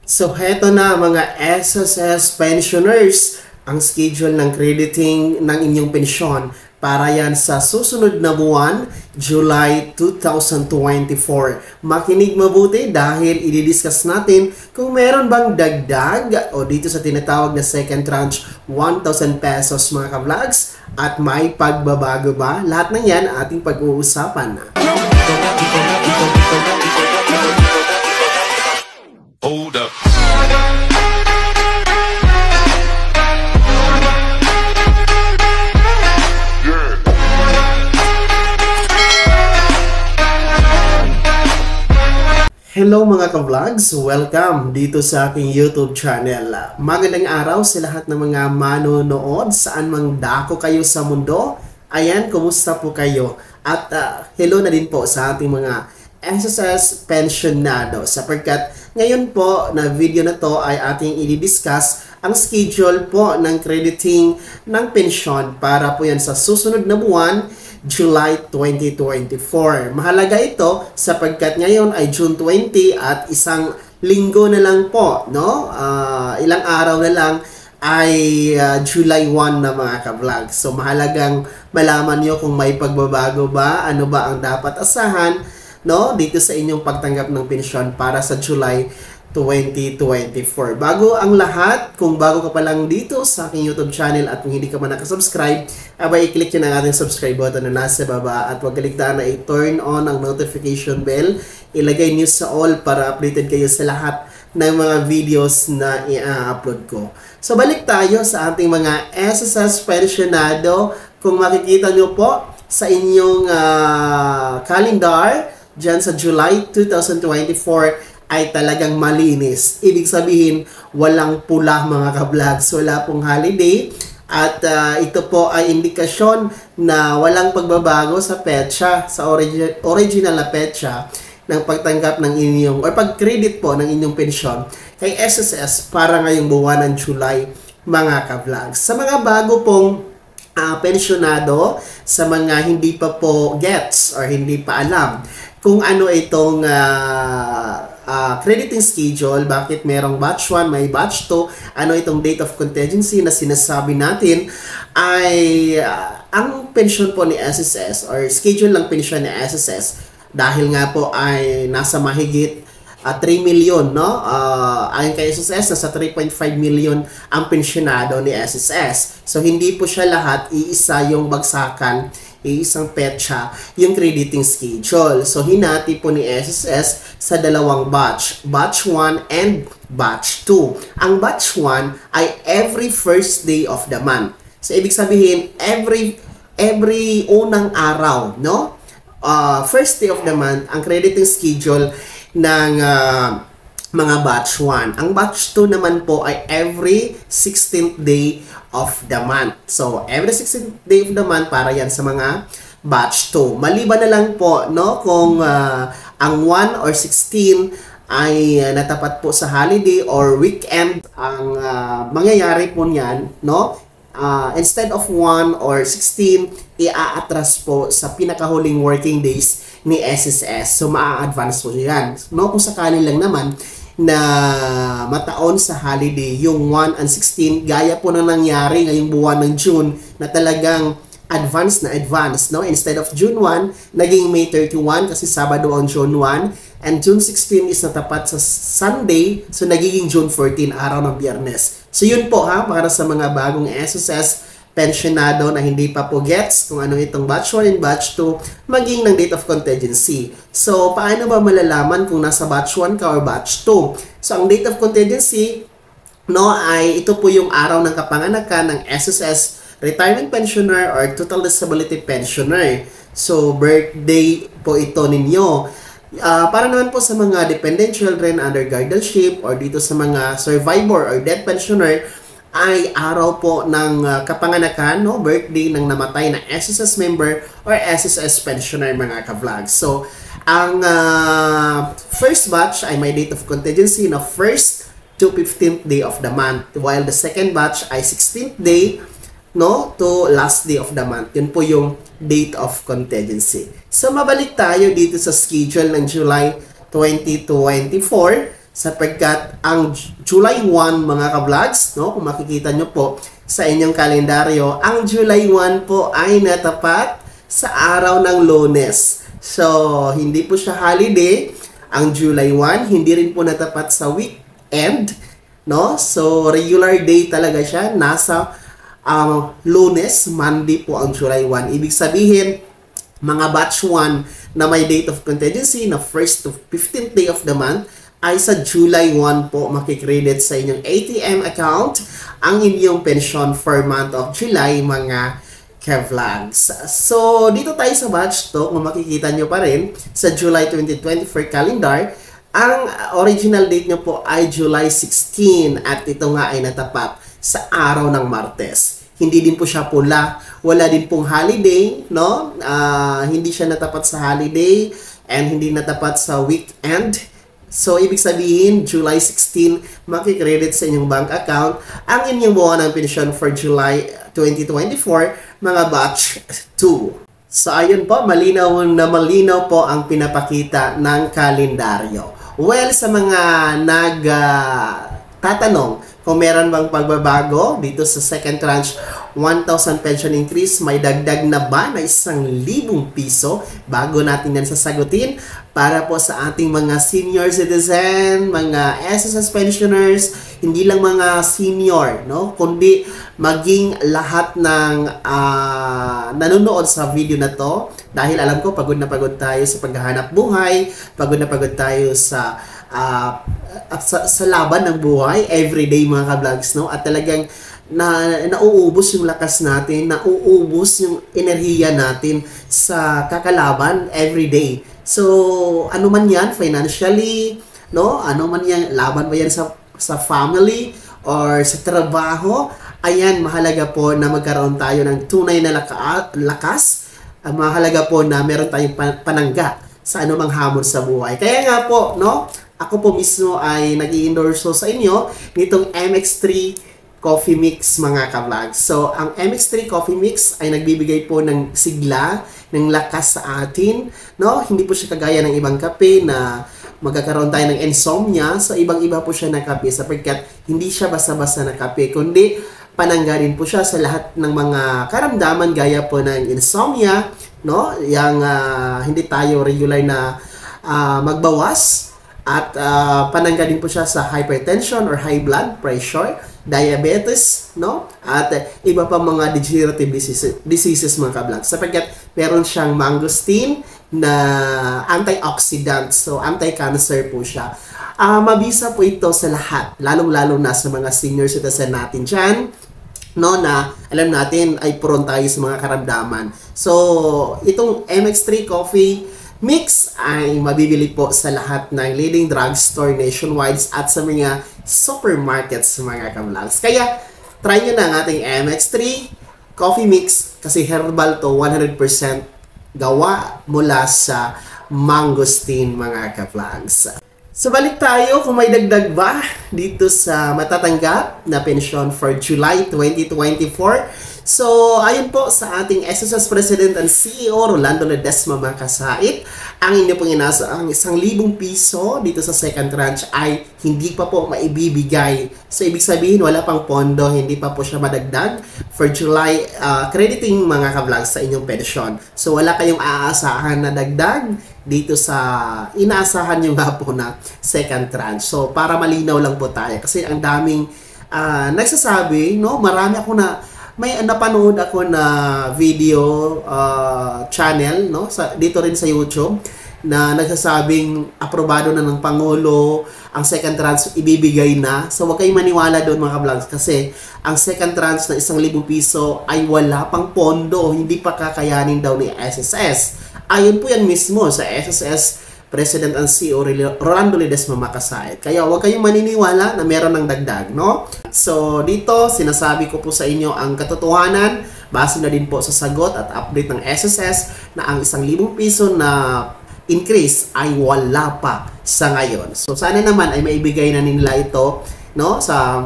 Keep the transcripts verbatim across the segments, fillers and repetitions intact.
So heto na mga S S S pensioners, ang schedule ng crediting ng inyong pensyon para yan sa susunod na buwan, July two thousand twenty-four. Makinig mabuti dahil i-discuss natin kung meron bang dagdag o dito sa tinatawag na second tranche one thousand pesos mga ka-vlogs at may pagbabago ba? Lahat ng yan ating pag-uusapan. Hold up. Hello mga ka-vlogs! Welcome dito sa aking YouTube channel. Magandang araw sa lahat ng mga manonood saan mang dako kayo sa mundo. Ayan, kumusta po kayo? At uh, hello na din po sa ating mga S S S pensionado sapagkat ngayon po na video na to ay ating i-discuss ang schedule po ng crediting ng pensyon para po yan sa susunod na buwan, July twenty twenty-four. Mahalaga ito sapagkat ngayon ay June twenty at isang linggo na lang po, no? Uh, ilang araw na lang ay uh, July first na mga ka-vlog. So mahalagang malaman nyo kung may pagbabago ba, ano ba ang dapat asahan, no, dito sa inyong pagtanggap ng pensyon para sa July twenty twenty-four. Bago ang lahat, kung bago ka pa lang dito sa aking YouTube channel at kung hindi ka man nakasubscribe, abay i-click nyo ang ating subscribe button na nasa baba at huwag kaligtaan na i-turn on ang notification bell. Ilagay nyo sa all para updated kayo sa lahat ng mga videos na i-upload ko. So balik tayo sa ating mga S S S pensionado. Kung makikita nyo po sa inyong uh, calendar, dyan sa July two thousand twenty-four, ay talagang malinis. Ibig sabihin, walang pula mga ka-vlogs. Wala pong holiday. At uh, ito po ay indikasyon na walang pagbabago sa petsa, sa origi original na petsa ng pagtanggap ng inyong, or pag-credit po ng inyong pensyon kay S S S para ngayong buwan ng July mga ka-vlogs. Sa mga bago pong uh, pensionado, sa mga hindi pa po gets or hindi pa alam kung ano itong uh, uh, crediting schedule, bakit merong batch one, may batch two, ano itong date of contingency na sinasabi natin, ay uh, ang pensyon po ni S S S or schedule ng pensyon ni S S S dahil nga po ay nasa mahigit uh, three million, no? Uh, ayon kay S S S, nasa three point five million ang pensyonado ni S S S. So hindi po siya lahat iisa yung bagsakan, isang petsa yung crediting schedule. So hinati po ni S S S sa dalawang batch, batch one and batch two. Ang batch one ay every first day of the month. So ibig sabihin every every unang araw, no? Uh, first day of the month ang crediting schedule ng uh, mga batch one. Ang batch two naman po ay every sixteenth day of the month. So, every sixteenth day of the month para yan sa mga batch two. Maliban na lang po, no, kung uh, ang one or sixteen ay uh, natapat po sa holiday or weekend, ang uh, mangyayari po niyan, no, uh, instead of one or sixteen, i-a-atras po sa pinakahuling working days ni S S S. So, maa-advance po yan. No, kung sakali lang naman na mataon sa holiday yung one and sixteen, gaya po na nangyari ngayong buwan ng June na talagang advance na advance, no? Instead of June one, naging May thirty-one kasi Sabado on June one, and June sixteen is natapat sa Sunday, so nagiging June fourteen, araw ng Biyernes. So yun po ha, para sa mga bagong S S S pensionado na hindi pa po gets kung ano itong batch one and batch two, maging ng date of contingency. So, paano ba malalaman kung nasa batch one ka or batch two? So, ang date of contingency, no, ay ito po yung araw ng kapanganakan ng S S S retirement pensioner or total disability pensioner. So, birthday po ito ninyo. Uh, para naman po sa mga dependent children under guardianship or dito sa mga survivor or death pensioner, ay araw po ng uh, kapanganakan, no, birthday ng namatay na S S S member or S S S pensioner mga ka-vlogs. So, ang uh, first batch ay may date of contingency na first to fifteenth day of the month, while the second batch ay sixteenth day, no, to last day of the month. Yun po yung date of contingency. So, mabalik tayo dito sa schedule ng July twenty twenty-four. sapagkat ang July first mga ka-vlogs, no, kung makikita nyo po sa inyong kalendaryo, ang July first po ay natapat sa araw ng Lunes. So, hindi po siya holiday. Ang July first, hindi rin po natapat sa weekend, no? So, regular day talaga siya. Nasa um, Lunes, Monday po ang July first. Ibig sabihin, mga batch one na may date of contingency na first to fifteenth day of the month ay sa July first po makikredit sa inyong A T M account ang inyong pension for month of July, mga ka-vlogs. So, dito tayo sa batch to, kung makikita nyo pa rin sa July twenty twenty-four calendar, ang original date nyo po ay July sixteenth at ito nga ay natapat sa araw ng Martes. Hindi din po siya pula, wala din pong holiday, no? Uh, hindi siya natapat sa holiday and hindi natapat sa weekend. So, ibig sabihin, July sixteenth, makikredit sa inyong bank account ang inyong buwan ng pensyon for July twenty twenty-four, mga batch two. So, ayun po, malinaw na malinaw po ang pinapakita ng kalendaryo. Well, sa mga nag-tatanong, uh, kung meron bang pagbabago dito sa second tranche one thousand pension increase, may dagdag na ba na isang libong piso? Bago natin yan sasagutin, para po sa ating mga senior citizen, mga S S S pensioners, hindi lang mga senior, no? Kundi maging lahat ng uh, nanonood sa video na to, dahil alam ko pagod na pagod tayo sa paghahanap buhay, pagod na pagod tayo sa uh, sa, sa laban ng buhay, everyday mga ka-vlogs, no? At talagang na nauubos yung lakas natin, nauubos yung enerhiya natin sa kakalaban everyday. So, ano man yan, financially, no? Ano man yan, laban ba yan sa, sa family or sa trabaho, ayan, mahalaga po na magkaroon tayo ng tunay na laka, lakas. Uh, mahalaga po na meron tayong panangga sa anumang hamon sa buhay. Kaya nga po, no? Ako po mismo ay nag-i-endorse sa inyo nitong M X three Coffee Mix, mga ka-vlogs. So, ang M X three Coffee Mix ay nagbibigay po ng sigla, ng lakas sa atin, no? Hindi po siya kagaya ng ibang kape na magkakaroon tayo ng insomnia. So, ibang-iba po siya na kape sapagkat hindi siya basta-basta na kape, kundi panangga rin po siya sa lahat ng mga karamdaman gaya po ng insomnia, no? Yang uh, hindi tayo regular na uh, magbawas. At uh, panangga din po siya sa hypertension or high blood pressure, diabetes, no? At uh, iba pa mga degenerative diseases, diseases mga ka-vlogs. Sapagkat meron siyang mangosteen na antioxidant, so anti-cancer po siya. Uh, mabisa po ito sa lahat, lalong-lalo na sa mga senior citizen natin dyan, no, na alam natin ay prone tayo sa mga karamdaman. So, itong M X three Coffee Mix ay mabibili po sa lahat ng leading drugstore nationwide at sa mga supermarkets, mga ka-vlogs. Kaya, try nyo na ang ating M X three Coffee Mix kasi herbal to, one hundred percent gawa mula sa mangosteen, mga ka-vlogs. So, balik tayo kung may dagdag ba dito sa matatanggap na pensyon for July twenty twenty-four. So, ayun po sa ating S S S President and C E O Rolando Ledesma, mga kasait, ang inyo pong inasa ang isang libong piso dito sa second tranche ay hindi pa po maibibigay. So, ibig sabihin, wala pang pondo, hindi pa po siya madagdag for July uh, crediting, mga ka-vlogs, sa inyong pensyon. So, wala kayong aasahan na dagdag dito sa inaasahan nyo nga po na second tranche. So, para malinaw lang po tayo. Kasi ang daming uh, nagsasabi, no, marami ako na may napanood ako na video uh, channel, no, sa, dito rin sa YouTube, na nagsasabing aprobado na ng Pangulo, ang second tranche ibibigay na. So, huwag kayong maniwala doon, mga ka-vlogs, kasi ang second tranche na isang libong piso ay wala pang pondo, hindi pa kakayanin daw ni S S S. Ayon po yan mismo sa S S S President and C E O Rolando Ledesma, mga kasait. Kaya huwag kayong maniniwala na meron ng dagdag, no? So, dito, sinasabi ko po sa inyo ang katotohanan, base na din po sa sagot at update ng S S S na ang isang libong piso na increase ay wala pa sa ngayon. So, sana naman ay maibigay na nila ito, no? Sa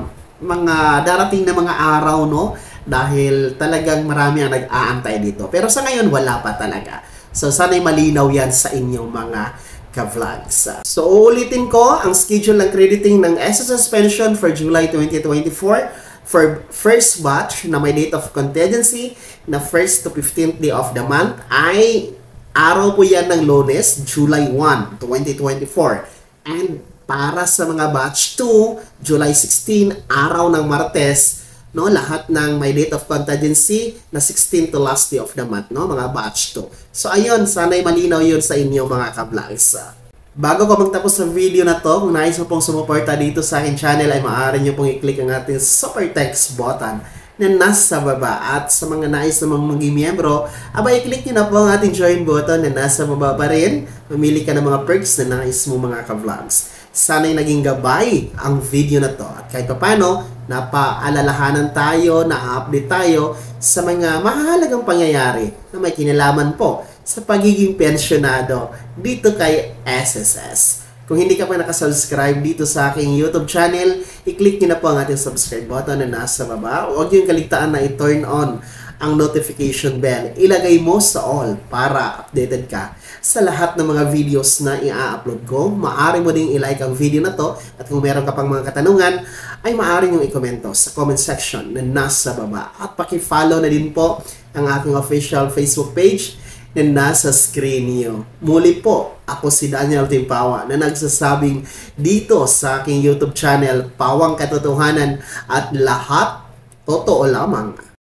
mga darating na mga araw, no? Dahil talagang marami ang nag-aantay dito. Pero sa ngayon, wala pa talaga. So, sana'y malinaw yan sa inyong mga ka-vlogs. So, uulitin ko ang schedule ng crediting ng S S suspension for July twenty twenty-four for first batch na may date of contingency na first to fifteenth day of the month ay araw po yan ng Lunes, July first, twenty twenty-four. And para sa mga batch two, July sixteenth, araw ng Martes, no, lahat ng may date of contingency na sixteenth to last day of the month, no, mga batch two. So ayun, sana'y malinaw yun sa inyo mga ka-vlogs. Bago ko magtapos sa video na to, kung nais mo pong sumuporta dito sa aking channel ay maaari nyo pong i-click ang ating super text button na nasa baba. At sa mga nais namang maging miyembro, aba i-click nyo na po ang ating join button na nasa baba pa rin. Mamili ka ng mga perks na nais mo mga ka-vlogs. Sana'y naging gabay ang video na to. At kahit pa paano, napaalalahanan tayo, na-update tayo sa mga mahalagang pangyayari na may kinalaman po sa pagiging pensyonado dito kay S S S. Kung hindi ka pa nakasubscribe dito sa aking YouTube channel, i-click nyo na po ang ating subscribe button na nasa baba. Huwag yung kaligtaan na i-turn on ang notification bell. Ilagay mo sa all para updated ka sa lahat ng mga videos na i-upload ko. Maaari mo ding i-like ang video na to at kung meron ka pang mga katanungan, ay maaari nyo i-komento sa comment section na nasa baba. At paki-follow na din po ang aking official Facebook page na nasa screen niyo. Muli po, ako si Daniel Timpawa na nagsasabing dito sa aking YouTube channel, Pawang Katotohanan at lahat totoo lamang.